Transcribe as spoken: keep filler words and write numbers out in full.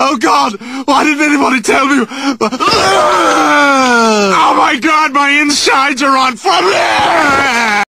Oh God! Why didn't anybody tell me? Oh my God! My insides are on fire!